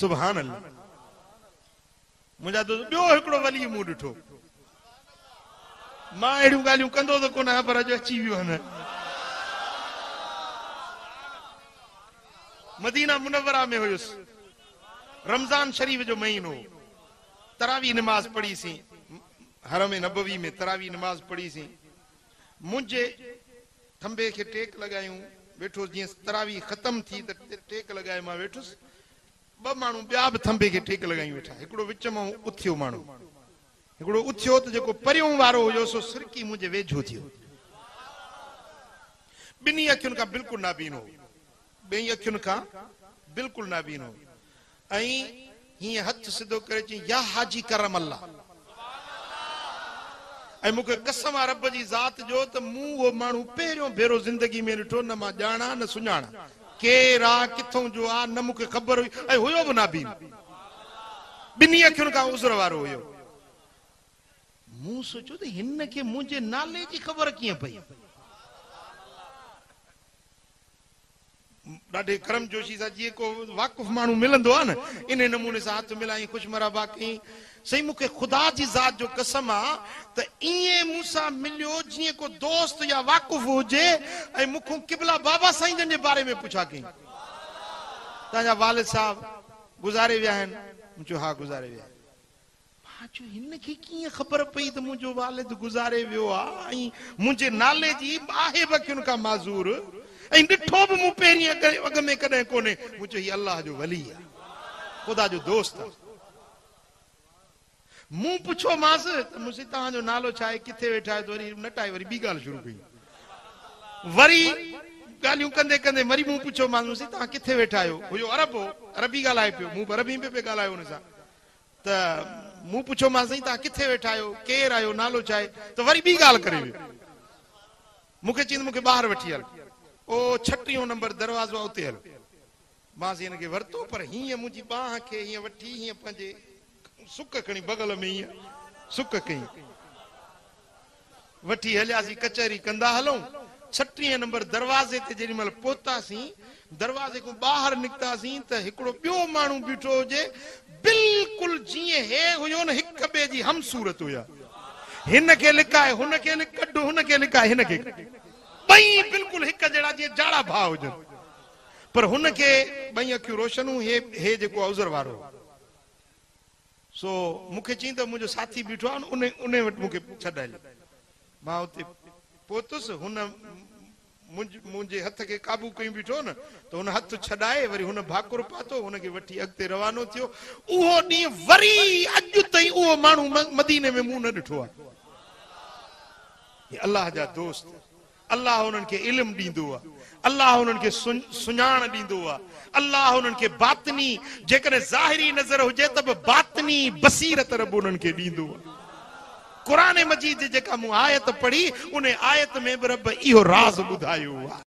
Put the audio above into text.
सुभान अल्लाह। मुंहिंजा दोस्त ॿियो हिकिड़ो वली मूं ॾिठो, मां अहिड़ियूं ॻाल्हियूं कंदो त कोन आहियां, पर अॼु अची वियो आहे। मदीना मुनव्वरा में हुयुसि, रमज़ान शरीफ जो महीनो, तरावी नमाज पढ़ीसीं, हरम नबवी में तरावी नमाज पढ़ीसीं। मुंहिंजे थंबे खे टेक लॻायूं, वेठो जीअं तरावी ख़तम थी त टेक लॻाए मां वेठुसि, ॿ माण्हू ॿिया बि थंबे खे टेक लॻायूं वेठा। हिकिड़ो विच मां उथियो माण्हू, हिकिड़ो उथियो त जेको परियों वारो हुयो सो सिरकी मुंहिंजे वेझो थियो, ॿिन्ही अखियुनि खां बिल्कुलु नाबीनो, ॿई अखियुनि खां बिल्कुलु नाबीनो। ऐं हीअं हथ सिधो करे चई या हाजी करम अल्लाह। ऐं मूंखे कसम आहे रब जी ज़ात जो त मूं उहो माण्हू पहिरियों भेरो ज़िंदगी में ॾिठो, न मां ॼाणा न सुञाणा, केरु आहे किथों जो आहे न मूंखे ख़बर हुई, ऐं हुयो बि नाबीन, ॿिन्ही अखियुनि खां उज़र वारो हुयो। मूं सोचियो त हिन खे मुंहिंजे नाले जी ख़बर कीअं पई। ॾाढे करम जोशी सां जीअं को वाक़ुफ़ माण्हू मिलंदो आहे न, इन नमूने सां हथ मिलाई, खुशमराबा कई। सही मूंखे ख़ुदा जी ज़ात जो कसम आहे त ईअं मूंसां मिलियो जीअं को दोस्त या वाक़ुफ़ हुजे, ऐं मूंखां क़िबला बाबा साईं जन जे बारे में पुछा कई, तव्हांजा वालिद साहब गुज़ारे विया आहिनि? मूं चयो हा गुज़ारे विया आहिनि। मां चयो हिन खे कीअं ख़बर पई त मुंहिंजो वालिद गुज़ारे वियो आहे, ऐं मुंहिंजे नाले जी आहे बि अखियुनि खां माज़ूर, ऐं ॾिठो बि मूं पहिरीं अॻ में कॾहिं कोन्हे। मूं चयो हीउ अल्लाह जो वली आहे, ख़ुदा जो दोस्त आहे। मूं पुछो मांसि त मुंहिंजी तव्हांजो नालो छा आहे, किथे वेठा आहियो, त वरी नटाए वरी ॿी ॻाल्हि शुरू कई। वरी ॻाल्हियूं कंदे कंदे वरी मूं पुछो मांसि तव्हां किथे वेठा आहियो, हुयो अरब हो, अरबी ॻाल्हाए पियो, मूं अरबी में पियो ॻाल्हायो हुन सां। त मूं पुछो मांसि तव्हां किथे वेठा आहियो, केरु आहियो, नालो छा आहे, त वरी ॿी ॻाल्हि करे वियो। मूंखे चईं मूंखे ॿाहिरि वठी हल, ओ 36 नंबर दरवाज़ो आहे उते हल। मां हिनखे वरितो, पर हीअं मुंहिंजी बाह खे हीअं वठी, हीअं पंहिंजे सुक खणी बगल में हीअं सुक कई, वठी हलियासीं, कचहरी कंदा हलूं। 36 नंबर दरवाज़े ते जेॾी महिल पहुतासीं, दरवाज़े खां ॿाहिरि निकितासीं त हिकिड़ो ॿियो माण्हू बीठो हुजे, बिल्कुलु जीअं हे हुयो न, हिक ॿिए जी हम सूरत हुया। हिन खे लिकाए हुन खे कढ, हुन खे लिकाए हिन खे, ॿई बिल्कुलु हिक जहिड़ा जीअं जाड़ा भाउ हुजनि, पर हुन खे ॿई अखियूं रोशनूं, हे जेको आहे उज़र वारो। सो मूंखे चई त मुंहिंजो साथी बीठो आहे न, उन वटि मूंखे छॾाए। मां उते पहुतुसि, हुन मुंहिंजे हथ खे काबू कई बीठो न, त हुन हथ छॾाए वरी हुन भाकुर पातो, हुनखे वठी अॻिते रवानो थियो। उहो ॾींहुं वरी अॼु ताईं उहो माण्हू मदीने में मूं न ॾिठो आहे। अल्लाह जा दोस्त, अल्लाह उन्हनि खे इल्मु ॾींदो आहे, अल्लाह उन्हनि खे सुञाण ॾींदो आहे, अल्लाह उन्हनि खे बातनी, जेकॾहिं ज़ाहिरी नज़र हुजे त बि बातनी बसीरत रब उन्हनि खे ॾींदो आहे। क़ुरान मजीद जेका मूं आयत पढ़ी, उन आयत में बि रब इहो राज़ ॿुधायो आहे।